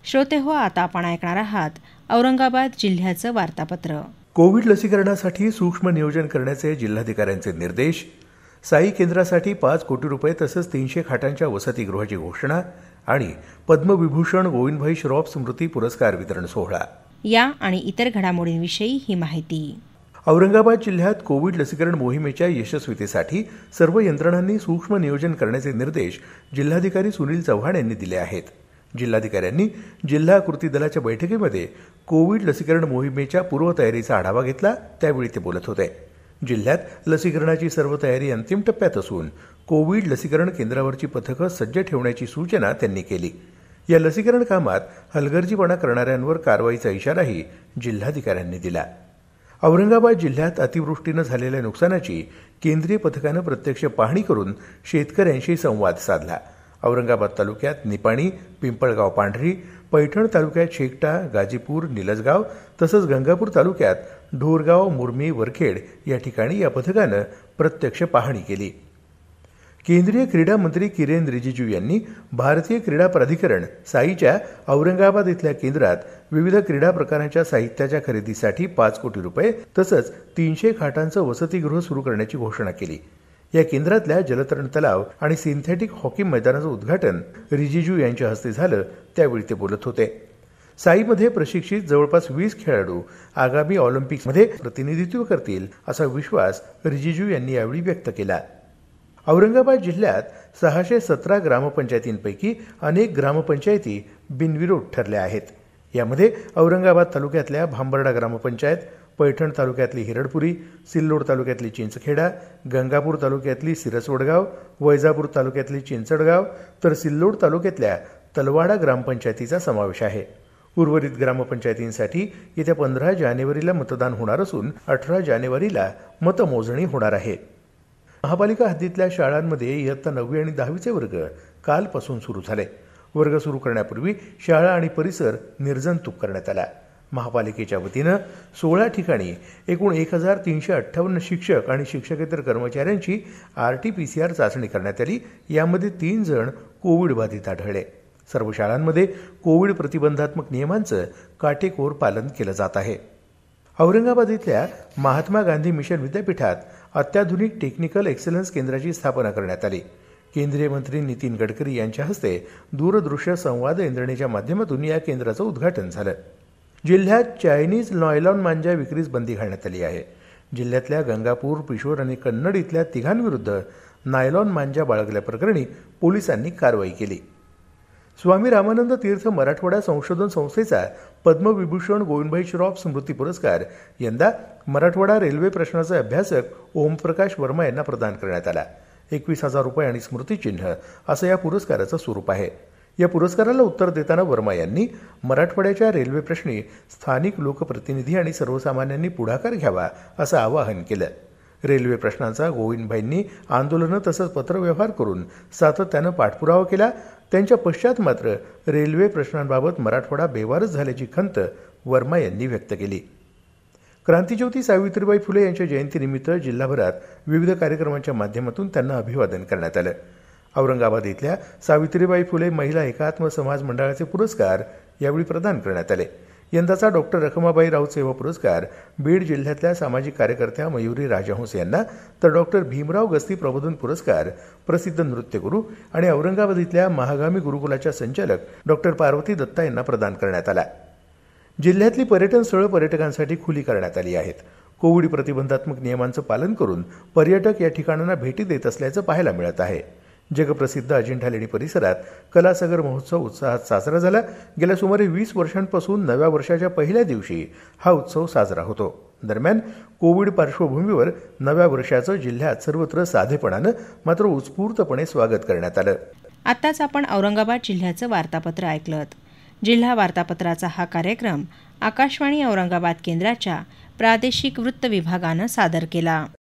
श्रोते हो, आता आपण ऐकणार आहात औरंगाबाद जिल्ह्याचं वार्तापत्र. कोविड लसीकरणासाठी सूक्ष्म नियोजन करण्याचे जिल्हाधिकाऱ्यांचे निर्देश. साई केंद्रासाठी 5 कोटी रुपये तसंच 300 खाटांच्या वसतिगृहाची घोषणा आणि पद्मविभूषण गोविंदभाई श्रॉफ स्मृती पुरस्कार वितरण सोहळा. या आणि इतर घडामोडींविषयी ही माहिती. औरंगाबाद जिल्ह्यात कोविड लसीकरण मोहिमेच्या यशस्वीतेसाठी सर्व यंत्रणांनी सूक्ष्म नियोजन करण्याचे निर्देश जिल्हाधिकारी सुनील चव्हाण यांनी दिले आहेत. जिल्हाधिकाऱ्यांनी जिल्हा कृती दलाच्या बैठकीमध्ये कोविड लसीकरण मोहिमेच्या पूर्वतयारीचा आढावा घेतला, त्यावेळी ते बोलत होते. जिल्ह्यात लसीकरणाची सर्व तयारी अंतिम टप्प्यात असून कोविड लसीकरण केंद्रावरची पथकं सज्ज ठेवण्याची सूचना त्यांनी केली. या लसीकरण कामात हलगर्जीपणा करणाऱ्यांवर कारवाईचा इशाराही जिल्हाधिकाऱ्यांनी दिला. औरंगाबाद जिल्ह्यात अतिवृष्टीनं झालेल्या नुकसानाची केंद्रीय पथकानं प्रत्यक्ष पाहणी करून शेतकऱ्यांशी संवाद साधला. औरंगाबाद तालुक्यात निपाणी, पिंपळगाव पांढरी, पैठण तालुक्यात शेकटा, गाजीपूर, निलजगाव तसंच गंगापूर तालुक्यात ढोरगाव, मुरमी, वरखेड या ठिकाणी या पथकानं प्रत्यक्ष पाहणी केली. केंद्रीय क्रीडा मंत्री किरेन रिजिजू यांनी भारतीय क्रीडा प्राधिकरण साईच्या औरंगाबाद इथल्या केंद्रात विविध क्रीडा प्रकारांच्या साहित्याच्या खरेदीसाठी 5 कोटी रुपये तसंच 300 खाटांचं वसतिगृह सुरू करण्याची घोषणा केली. या केंद्रातल्या जलतरण तलाव आणि सिंथेटिक हॉकी मैदानाचं उद्घाटन रिजिजू यांच्या हस्ते झालं, त्यावेळी ते बोलत होते. साईमध्ये प्रशिक्षित जवळपास 20 खेळाडू आगामी ऑलिम्पिक्समध्ये प्रतिनिधित्व करतील असा विश्वास रिजिजू यांनी यावेळी व्यक्त केला. औरंगाबाद जिल्ह्यात 617 ग्रामपंचायतींपैकी अनेक ग्रामपंचायती बिनविरोध ठरल्या आहेत. यामध्ये औरंगाबाद तालुक्यातल्या भांबर्डा ग्रामपंचायत, पैठण तालुक्यातली हिरडपुरी, सिल्लोड तालुक्यातली चिंचखेडा, गंगापूर तालुक्यातली सिरसवडगाव, वैजापूर तालुक्यातली चिंचडगाव तर सिल्लोड तालुक्यातल्या तलवाडा ग्रामपंचायतीचा समावेश आहे. उर्वरित ग्रामपंचायतींसाठी येत्या 15 जानेवारीला मतदान होणार असून 18 जानेवारीला मतमोजणी होणार आहे. महापालिका हद्दीतल्या शाळांमध्ये इयत्ता 9वी आणि 10वीचे वर्ग कालपासून सुरू झाले. वर्ग सुरू करण्यापूर्वी शाळा आणि परिसर निर्जंतुक करण्यात आला. महापालिकेच्या वतीनं 16 ठिकाणी एकूण 1358 शिक्षक आणि शिक्षकेतर कर्मचाऱ्यांची RT-PCR चाचणी करण्यात आली. यामध्ये 3 जण कोविड बाधित आढळले. सर्व शाळांमध्ये कोविड प्रतिबंधात्मक नियमांचं काटेकोर पालन केलं जात आहे. औरंगाबाद इथल्या महात्मा गांधी मिशन विद्यापीठात अत्याधुनिक टेक्निकल एक्सलन्स केंद्राची स्थापना करण्यात आली. केंद्रीय मंत्री नितीन गडकरी यांच्या हस्ते दूरदृश्य संवाद यंत्रणेच्या माध्यमातून या केंद्राचं उद्घाटन झालं. जिल्ह्यात चायनीज नायलॉन मांजा विक्रीस बंदी घालण्यात आली आहे. जिल्ह्यातल्या गंगापूर, पिशोर आणि कन्नड इथल्या तिघांविरुद्ध नायलॉन मांजा बाळगल्याप्रकरणी पोलिसांनी कारवाई केली. स्वामी रामानंद तीर्थ मराठवाडा संशोधन संस्थेचा पद्मविभूषण गोविंदभाई श्रॉफ स्मृती पुरस्कार यंदा मराठवाडा रेल्वे प्रश्नाचे अभ्यासक ओमप्रकाश वर्मा यांना प्रदान करण्यात आला. 21,000 रुपये आणि स्मृतिचिन्ह असं या पुरस्काराचं स्वरूप आहे. या पुरस्काराला उत्तर देताना वर्मा यांनी मराठवाड्याच्या रेल्वे प्रश्नी स्थानिक लोकप्रतिनिधी आणि सर्वसामान्यांनी पुढाकार घ्यावा असं आवाहन केलं. रेल्वे प्रश्नांचा गोविंदभाईंनी आंदोलनं तसंच पत्रव्यवहार करून सातत्यानं पाठपुरावा केला. त्यांच्या पश्चात मात्र रेल्वे प्रश्नांबाबत मराठवाडा बेवारस झाल्याची खंत वर्मा यांनी व्यक्त केली. क्रांतिज्योती सावित्रीबाई फुले यांच्या जयंतीनिमित्त जिल्हाभरात विविध कार्यक्रमांच्या माध्यमातून त्यांना अभिवादन करण्यात आलं. औरंगाबाद इथल्या सावित्रीबाई फुले महिला एकात्म समाज मंडळाचे पुरस्कार यावेळी प्रदान करण्यात आले. यंदाचा डॉक्टर रखमाबाई राऊत सेवा पुरस्कार बीड जिल्ह्यातल्या सामाजिक कार्यकर्त्या मयुरी राजहंस यांना तर डॉक्टर भीमराव गस्ती प्रबोधन पुरस्कार प्रसिद्ध नृत्यगुरू आणि औरंगाबाद इथल्या महागामी गुरुकुलाच्या संचालक डॉक्टर पार्वती दत्ता यांना प्रदान करण्यात आला. जिल्ह्यातली पर्यटन स्थळं पर्यटकांसाठी खुली करण्यात आली आहेत. कोविड प्रतिबंधात्मक नियमांचं पालन करून पर्यटक या ठिकाणांना भेटी देत असल्याचं पाहायला मिळत आहे. जगप्रसिद्ध अजिंठा लेणी परिसरात कलासागर महोत्सव उत्साहात साजरा झाला. गेल्या सुमारे 20 वर्षांपासून नव्या वर्षाच्या पहिल्या दिवशी हा उत्सव साजरा होतो. दरम्यान कोविड पार्श्वभूमीवर नव्या वर्षाचं जिल्ह्यात सर्वत्र साधेपणानं मात्र उत्स्फूर्तपणे स्वागत करण्यात आलं. आताच आपण औरंगाबाद जिल्ह्याचं वार्तापत्र ऐकलं. जिल्हा वार्तापत्राचा हा कार्यक्रम आकाशवाणी औरंगाबाद केंद्राच्या प्रादेशिक वृत्त विभागानं सादर केला.